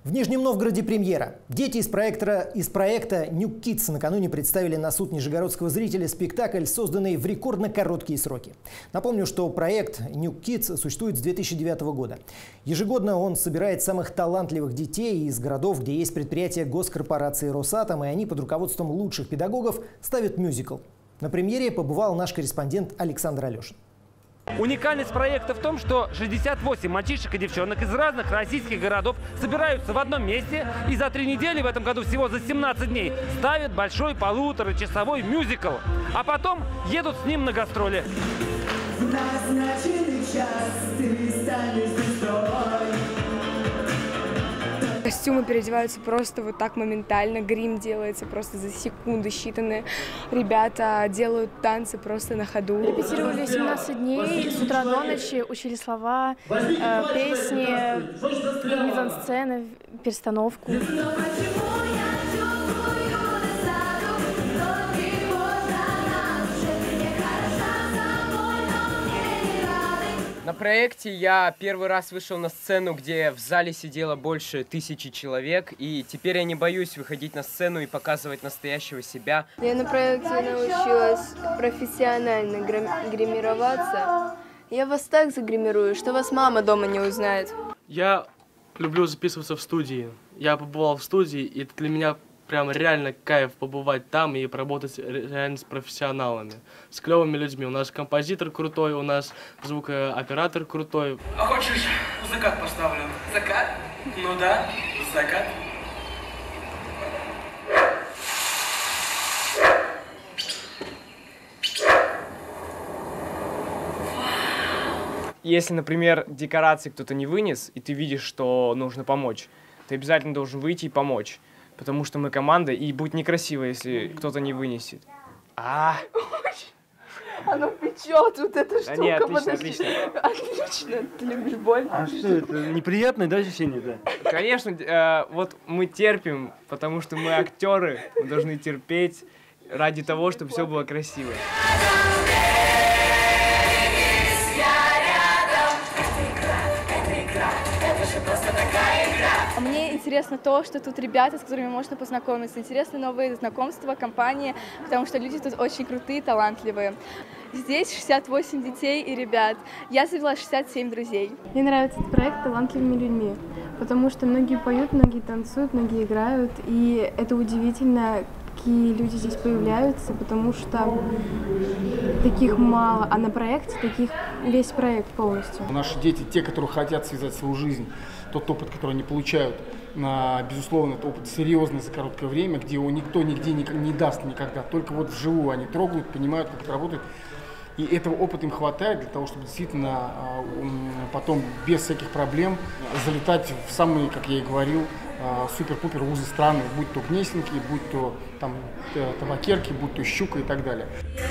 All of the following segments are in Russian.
В Нижнем Новгороде премьера. Дети из проекта New Kids накануне представили на суд нижегородского зрителя спектакль, созданный в рекордно короткие сроки. Напомню, что проект New Kids существует с 2009 года. Ежегодно он собирает самых талантливых детей из городов, где есть предприятия госкорпорации «Росатом», и они под руководством лучших педагогов ставят мюзикл. На премьере побывал наш корреспондент Александр Алешин. Уникальность проекта в том, что 68 мальчишек и девчонок из разных российских городов собираются в одном месте и за 3 недели, в этом году всего за 17 дней, ставят большой полуторачасовой мюзикл. А потом едут с ним на гастроли. В назначенный час ты станешь звездой. Костюмы переодеваются просто вот так моментально, грим делается просто за секунды считанные. Ребята делают танцы просто на ходу. Репетировали 17 дней, с утра до ночи, учили слова, песни, мизансцены, перестановку. На проекте я первый раз вышел на сцену, где в зале сидело больше 1000 человек, и теперь я не боюсь выходить на сцену и показывать настоящего себя. Я на проекте научилась профессионально гримироваться. Я вас так загримирую, что вас мама дома не узнает. Я люблю записываться в студии. Я побывал в студии, и это для меня прям реально кайф побывать там и поработать реально с профессионалами, с клевыми людьми. У нас композитор крутой, у нас звукооператор крутой. А хочешь, закат поставлю? Закат? Ну да, закат. Если, например, декорации кто-то не вынес, и ты видишь, что нужно помочь, ты обязательно должен выйти и помочь. Потому что мы команда, и будет некрасиво, если кто-то не вынесет. Оно печет, вот эта штука. Да нет, отлично, отлично. Отлично, ты любишь боль. А что это, неприятное, да, ощущение, да? Конечно, вот мы терпим, потому что мы актеры, мы должны терпеть ради того, чтобы все было красиво. Мне интересно то, что тут ребята, с которыми можно познакомиться. Интересны новые знакомства, компании, потому что люди тут очень крутые, талантливые. Здесь 68 детей и ребят. Я завела 67 друзей. Мне нравится этот проект талантливыми людьми, потому что многие поют, многие танцуют, многие играют. И это удивительно, какие люди здесь появляются, потому что таких мало, а на проекте таких весь проект полностью. Наши дети, те, которые хотят связать свою жизнь, тот опыт, который они получают, безусловно, это опыт серьезный за короткое время, где его никто нигде не даст никогда. Только вот вживую они трогают, понимают, как это работает. И этого опыта им хватает для того, чтобы действительно потом без всяких проблем залетать в самые, как я и говорил, супер-пупер вузы страны, будь то Гнесинки, будь то там Табакерки, будь то Щука и так далее.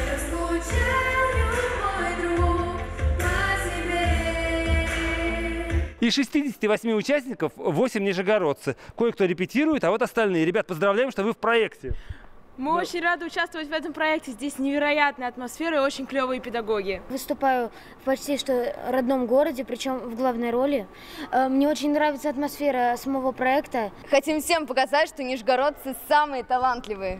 Из 68 участников 8 нижегородцы. Кое-кто репетирует, а вот остальные. Ребят, поздравляем, что вы в проекте. Мы очень рады участвовать в этом проекте. Здесь невероятная атмосфера и очень клевые педагоги. Выступаю в почти что родном городе, причем в главной роли. Мне очень нравится атмосфера самого проекта. Хотим всем показать, что нижегородцы самые талантливые.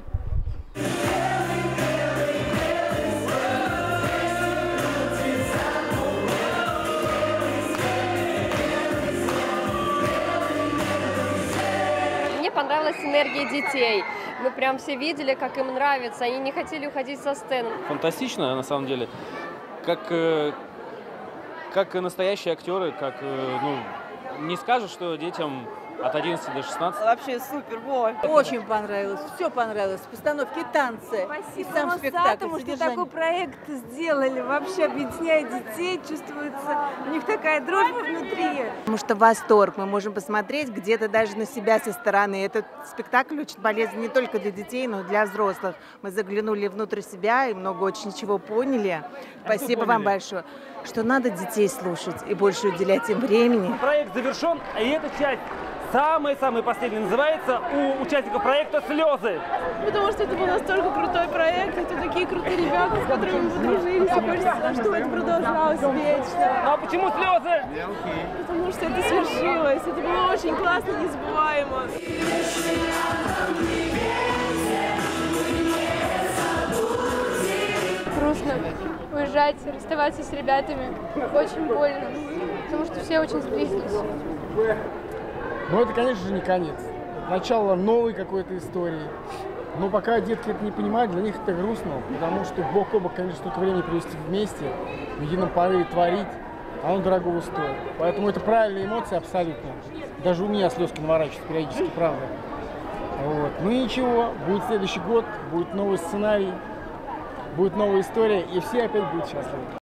Мне понравилась энергия детей. Мы прям все видели, как им нравится. Они не хотели уходить со сцены. Фантастично, на самом деле. Как настоящие актеры, не скажешь, что детям от 11 до 16. Вообще супер, очень понравилось, все понравилось, постановки, танцы. Спасибо и сам спектакль, Росатому, что такой проект сделали, вообще объединяет детей, чувствуется у них такая дружба внутри. Потому что восторг, мы можем посмотреть где-то даже на себя со стороны. Этот спектакль очень полезен не только для детей, но и для взрослых. Мы заглянули внутрь себя и много очень чего поняли. Спасибо вам большое. что надо детей слушать и больше уделять им времени. Проект завершен, и эта часть самая последняя называется у участников проекта «Слезы». Потому что это был настолько крутой проект, это такие крутые ребята, с которыми мы подружились, и хочется, чтобы это продолжалось вечно. Ну а почему слезы? Потому что это свершилось, это было очень классно, незабываемо. Грустно уезжать, расставаться с ребятами. Очень больно, потому что все очень сблизились. Но это, конечно же, не конец. Это начало новой какой-то истории. Но пока детки это не понимают, для них это грустно, потому что бок о бок, конечно, столько времени провести вместе, в едином порыве творить, оно дорогого стоит. Поэтому это правильные эмоции абсолютно. Даже у меня слезки наворачиваются периодически, правда. Вот. Ну и ничего, будет следующий год, будет новый сценарий, будет новая история, и все опять будут счастливы.